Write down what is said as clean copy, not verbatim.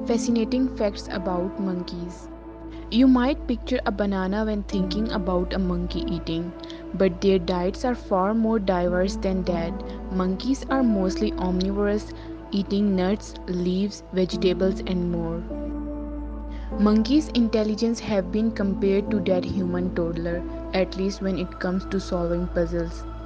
Fascinating facts about monkeys. You might picture a banana when thinking about a monkey eating, but their diets are far more diverse than that. Monkeys are mostly omnivorous, eating nuts, leaves, vegetables, and more. Monkeys' intelligence have been compared to that human toddler, at least when it comes to solving puzzles.